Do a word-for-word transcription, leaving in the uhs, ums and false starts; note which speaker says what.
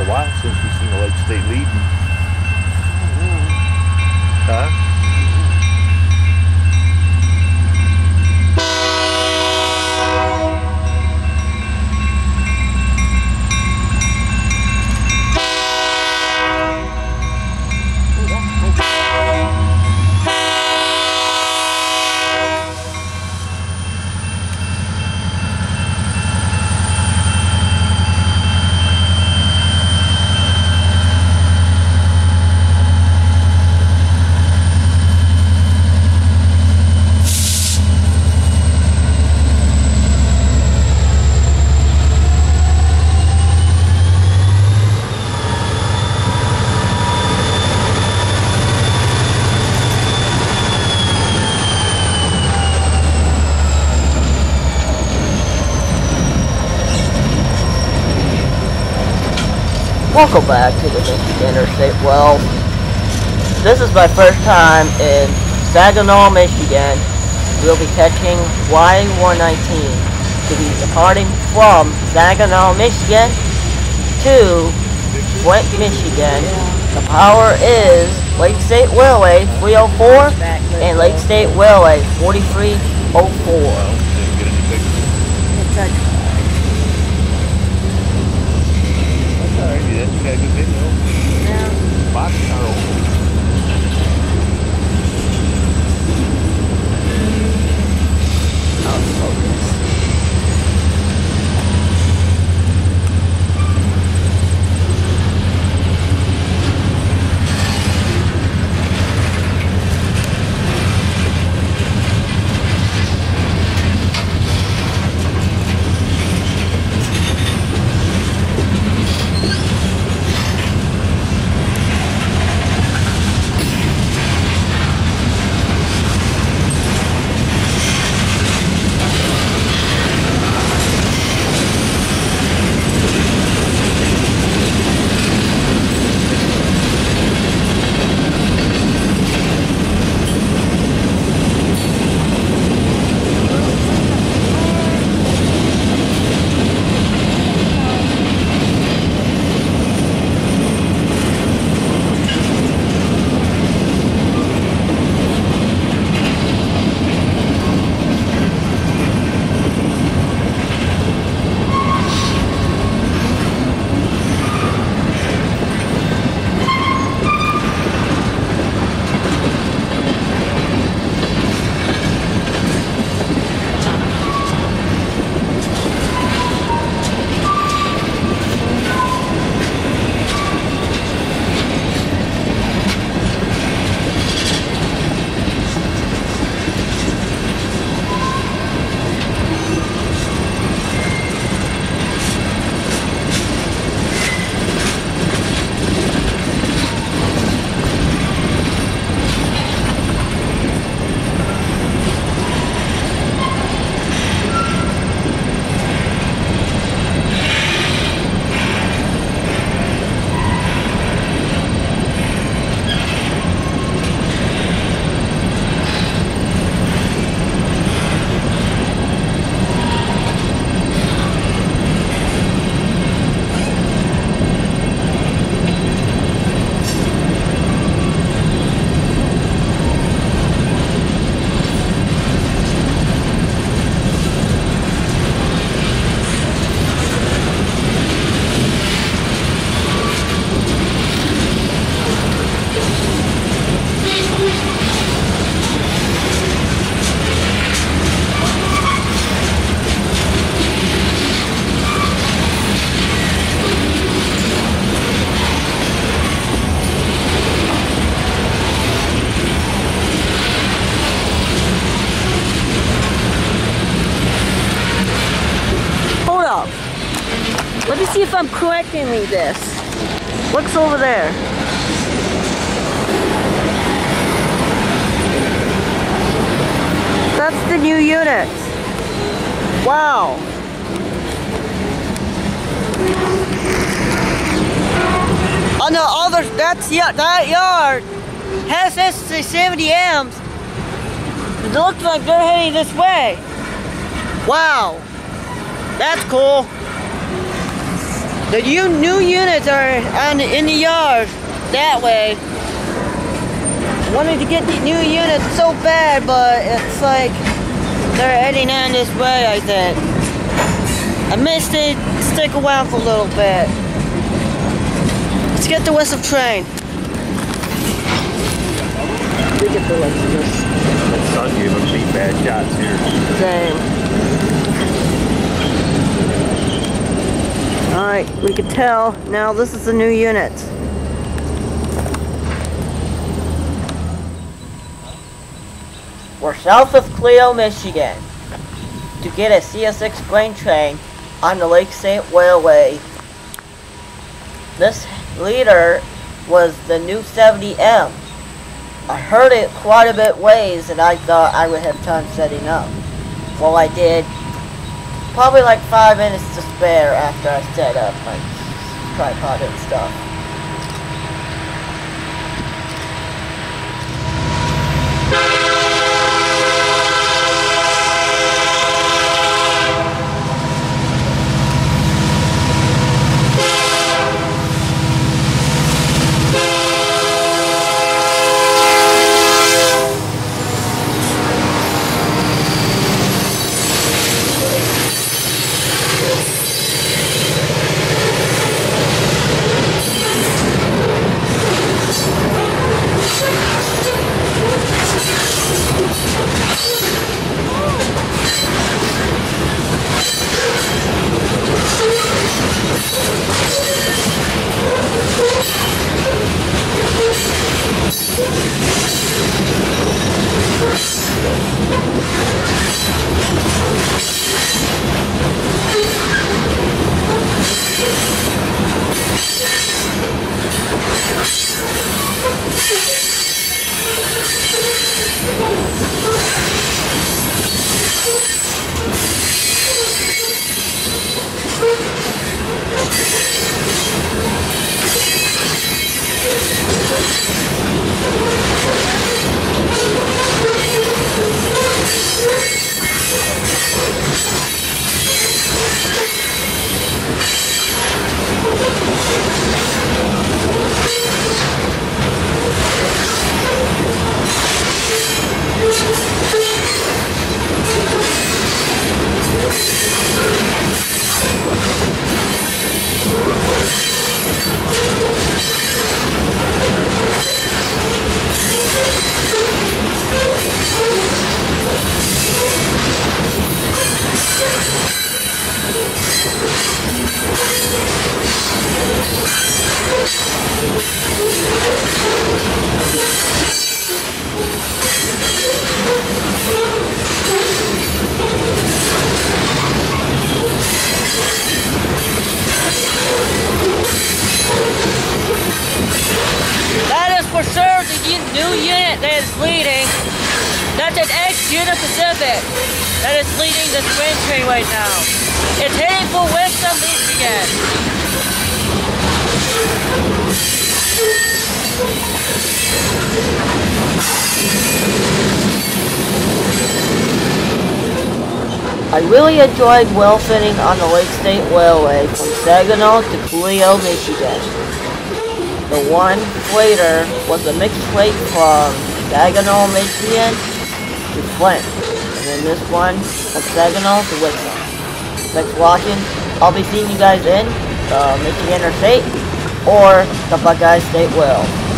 Speaker 1: a while since we've seen the Lake State leading. Huh?
Speaker 2: Welcome back to the Michigander State. Well, this is my first time in Saginaw, Michigan. We'll be catching Y one nineteen to be departing from Saginaw, Michigan to Flint, Michigan. The power is Lake State Railway three oh four and Lake State Railway forty-three oh four.
Speaker 1: Maybe that's got a good video. Yeah. Box car open.
Speaker 2: Oh, focus.
Speaker 3: Let me see if I'm correcting this. What's over there? That's the new unit. Wow. On the other, that's yeah, that yard has S seventy amps. It looks like they're heading this way. Wow, that's cool. The u new units are on in the yard that way. Wanted to get the new units so bad, but it's like they're heading on this way, I think. I missed it. Stick around for a little bit. Let's get the whistle train.
Speaker 2: We get the like this.
Speaker 1: The sun gave them eight bad shots here.
Speaker 2: Same.
Speaker 3: Alright, we can tell. Now this is the new unit.
Speaker 2: We're south of Clio, Michigan, to get a C S six grain train on the Lake State Railway. This leader was the new seventy M. I heard it quite a bit ways and I thought I would have time setting up. Well, I did. Probably like five minutes to spare after I set up my tripod and stuff.
Speaker 3: For sure, the new unit that is leading, that's an ex-Unit Pacific that is leading the train train right now. It's heading for Western Michigan.
Speaker 2: I really enjoyed well fitting on the Lake State Railway from Saginaw to Clio, Michigan. The one freighter was a mixed freight from Saginaw, Michigan to Flint. And then this one from Saginaw to Wichita. Thanks for watching. I'll be seeing you guys in the Michigander State or the Buckeye State Rail.